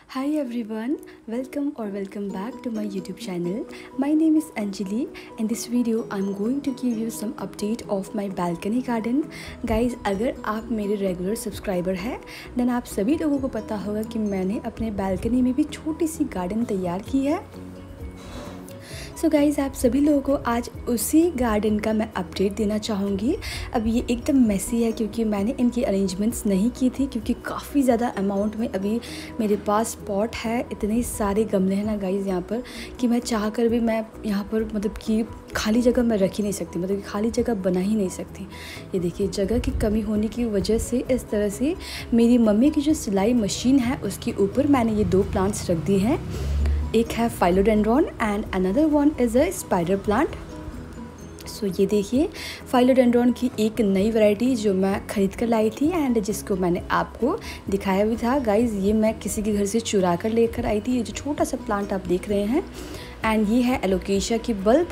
Hi everyone, welcome back to my YouTube channel. My name is Anjali. In this video I'm going to give you some update of my balcony garden. Guys, अगर आप मेरे regular subscriber हैं then आप सभी लोगों को पता होगा कि मैंने अपने बालकनी में भी छोटी सी गार्डन तैयार की है। सो गाइज़, आप सभी लोगों को आज उसी गार्डन का मैं अपडेट देना चाहूँगी। अब ये एकदम मेसी है क्योंकि मैंने इनकी अरेंजमेंट्स नहीं की थी, क्योंकि काफ़ी ज़्यादा अमाउंट में अभी मेरे पास पॉट है। इतने सारे गमले हैं ना गाइज़ यहाँ पर कि मैं चाह कर भी मैं यहाँ पर मतलब कि खाली जगह मैं रख ही नहीं सकती, मतलब कि खाली जगह बना ही नहीं सकती। ये देखिए, जगह की कमी होने की वजह से इस तरह से मेरी मम्मी की जो सिलाई मशीन है उसके ऊपर मैंने ये 2 प्लांट्स रख दिए हैं। एक है philodendron and another one is a spider plant. So ये देखिए, फाइलोडेंड्रॉन की एक नई वैरायटी जो मैं ख़रीद कर लाई थी एंड जिसको मैंने आपको दिखाया भी था। गाइज़, ये मैं किसी के घर से चुरा कर लेकर आई थी। ये जो छोटा सा प्लांट आप देख रहे हैं, एंड ये है एलोकेशिया की bulb.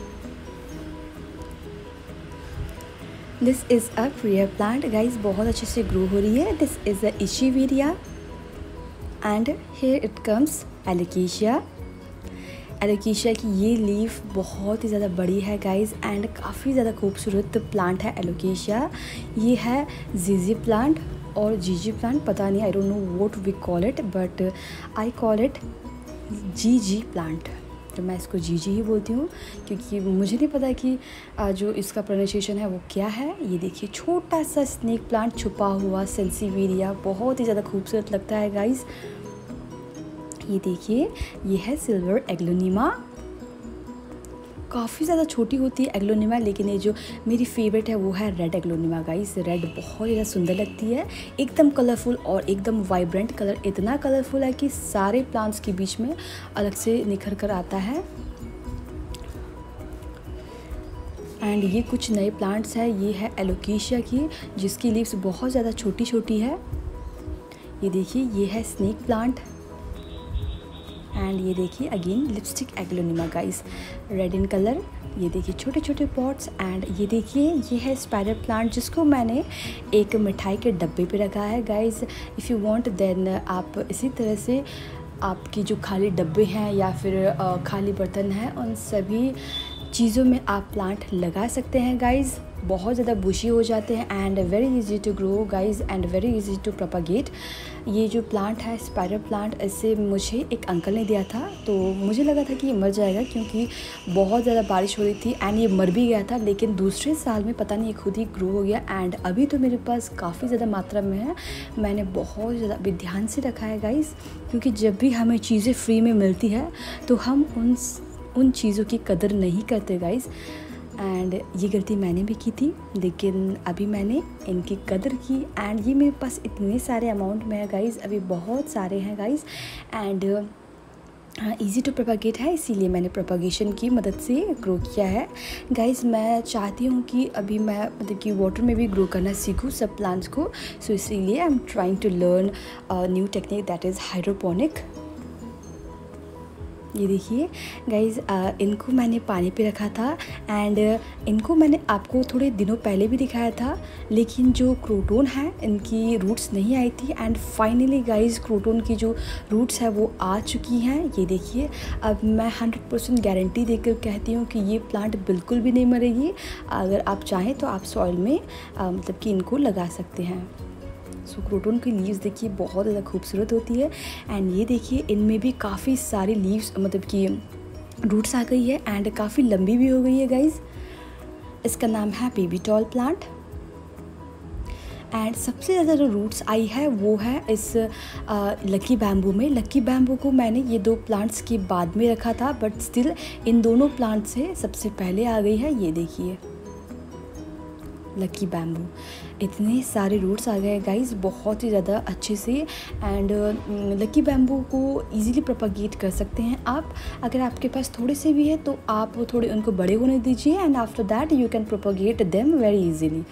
This is a prayer plant. Guys, बहुत अच्छे से ग्रो हो रही है। This is a echeveria and here it comes alocasia. Alocasia की ये लीफ बहुत ही ज़्यादा बड़ी है गाइज़ एंड काफ़ी ज़्यादा खूबसूरत प्लांट है एलोकेशिया। ये है जीजी प्लांट और जीजी प्लांट, पता नहीं, I don't know what we call it, but I call it जीजी प्लांट। तो मैं इसको जीजी ही बोलती हूँ क्योंकि मुझे नहीं पता कि जो इसका प्रोनाउंसिएशन है वो क्या है। ये देखिए, छोटा सा स्नेक प्लांट छुपा हुआ सेंसिवेरिया, बहुत ही ज़्यादा खूबसूरत लगता है गाइज़। ये देखिए, ये है सिल्वर एग्लोनिमा। काफ़ी ज़्यादा छोटी होती है एग्लोनिमा, लेकिन ये जो मेरी फेवरेट है वो है रेड एग्लोनिमा। गाइस, रेड बहुत ज़्यादा सुंदर लगती है, एकदम कलरफुल और एकदम वाइब्रेंट कलर। इतना कलरफुल है कि सारे प्लांट्स के बीच में अलग से निखर कर आता है। एंड ये कुछ नए प्लांट्स हैं। ये है एलोकेशिया की, जिसकी लीव्स बहुत ज़्यादा छोटी छोटी है। ये देखिए, ये है स्नेक प्लांट एंड ये देखिए again lipstick aglaonema guys, red in colour. ये देखिए छोटे छोटे पॉट्स। एंड ये देखिए, ये है स्पाइडर प्लांट, जिसको मैंने एक मिठाई के डब्बे पे रखा है। Guys, if you want then आप इसी तरह से आपकी जो खाली डब्बे हैं या फिर खाली बर्तन हैं, उन सभी चीज़ों में आप प्लांट लगा सकते हैं गाइज़। बहुत ज़्यादा बुशी हो जाते हैं and very easy to grow guys and very easy to propagate. ये जो प्लांट है स्पाइडर प्लांट, इससे मुझे एक अंकल ने दिया था, तो मुझे लगा था कि ये मर जाएगा क्योंकि बहुत ज़्यादा बारिश हो रही थी एंड ये मर भी गया था। लेकिन दूसरे साल में पता नहीं ये खुद ही ग्रो हो गया एंड अभी तो मेरे पास काफ़ी ज़्यादा मात्रा में है। मैंने बहुत ज़्यादा अभी ध्यान से रखा है गाइज़, क्योंकि जब भी हमें चीज़ें फ्री में मिलती है तो हम उन चीज़ों की कदर नहीं करते गाइज़। एंड ये गलती मैंने भी की थी, लेकिन अभी मैंने इनकी कदर की एंड ये मेरे पास इतने सारे अमाउंट में है गाइज़, अभी बहुत सारे हैं guys. And easy to propagate है, इसीलिए मैंने प्रोपागेशन की मदद से ग्रो किया है गाइज़। मैं चाहती हूँ कि अभी मैं मतलब कि वाटर में भी ग्रो करना सीखूँ सब प्लांट्स को। सो इसीलिए I am trying to learn new technique that is hydroponic. ये देखिए गाइज़, इनको मैंने पानी पे रखा था एंड इनको मैंने आपको थोड़े दिनों पहले भी दिखाया था, लेकिन जो क्रोटोन है इनकी रूट्स नहीं आई थी एंड फाइनली गाइज़ क्रोटोन की जो रूट्स है वो आ चुकी हैं। ये देखिए, अब मैं 100% गारंटी देकर कहती हूँ कि ये प्लांट बिल्कुल भी नहीं मरेगी। अगर आप चाहें तो आप सॉइल में मतलब कि इनको लगा सकते हैं। सो क्रोटोन की लीव्स देखिए बहुत ज़्यादा खूबसूरत होती है एंड ये देखिए इनमें भी काफ़ी सारी लीव्स मतलब कि रूट्स आ गई है एंड काफ़ी लंबी भी हो गई है गाइज़। इसका नाम है बेबी टॉल प्लांट। एंड सबसे ज़्यादा जो रूट्स आई है वो है इस लकी बैम्बू में। लकी बैम्बू को मैंने ये 2 प्लांट्स के बाद में रखा था, बट स्टिल इन दोनों प्लांट से सबसे पहले आ गई है। ये देखिए लकी बैम्बू, इतने सारे रूट्स आ गए गाइज़ बहुत ही ज़्यादा अच्छे से। एंड लकी बैम्बू को इजीली प्रोपागेट कर सकते हैं आप। अगर आपके पास थोड़े से भी है तो आप थोड़े उनको बड़े होने दीजिए and after that you can propagate them very easily.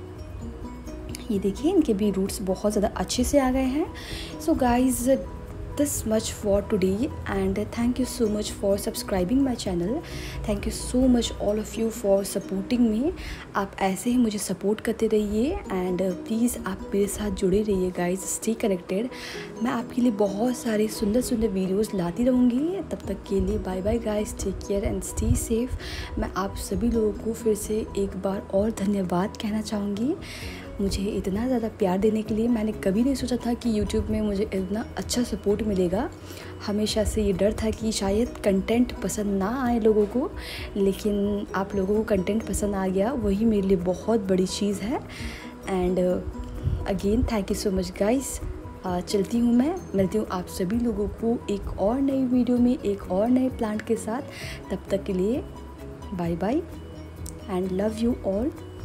ये देखिए, इनके भी रूट्स बहुत ज़्यादा अच्छे से आ गए हैं। So guys, this much for today, and thank you so much for subscribing my channel. Thank you so much all of you for supporting me. आप ऐसे ही मुझे सपोर्ट करते रहिए एंड प्लीज़ आप मेरे साथ जुड़े रहिए गाइज, स्टे कनेक्टेड। मैं आपके लिए बहुत सारे सुंदर सुंदर वीडियोस लाती रहूँगी। तब तक के लिए bye bye guys, take care and stay safe. मैं आप सभी लोगों को फिर से एक बार और धन्यवाद कहना चाहूँगी मुझे इतना ज़्यादा प्यार देने के लिए। मैंने कभी नहीं सोचा था कि YouTube में मुझे इतना अच्छा सपोर्ट मिलेगा। हमेशा से ये डर था कि शायद कंटेंट पसंद ना आए लोगों को, लेकिन आप लोगों को कंटेंट पसंद आ गया, वही मेरे लिए बहुत बड़ी चीज़ है। And again thank you so much guys. चलती हूँ मैं, मिलती हूँ आप सभी लोगों को एक और नई वीडियो में एक और नए प्लांट के साथ। तब तक के लिए bye bye and love you all.